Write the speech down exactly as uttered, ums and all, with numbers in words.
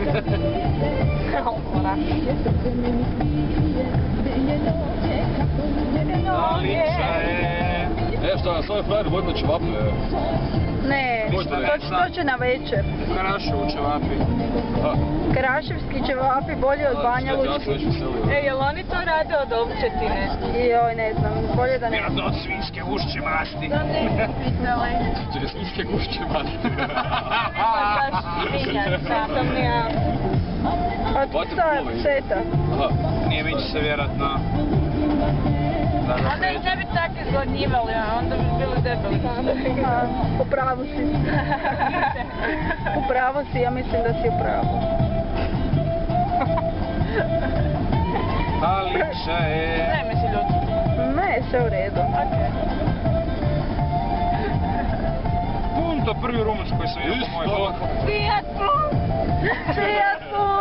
E, šta, na svoj frajer vodno čevape? Ne, to će na večer. Karaševu čevapi. Karaševski čevapi bolje od Banja Lučki. E, jel oni to rade od ovčetine? Joj, ne znam, bolje da ne. Vjerojatno od svinjske gušće masti. Da ne pitali. To je svinjske gušće masti. Pa baš svinja, sam ja. A tu sta seta. Nije mi će se vjerojatno... Onda ih ne bi tako izgladnjivali, a onda bi bili debeli. U pravu si. U pravu si, ja mislim da si u pravu. Ališa je... Ne mi se ljuditi. Ne, sve u redu. Punto, prvi Rumunj koji sam vidio po mojoj blogu. Sijatu! Sijatu!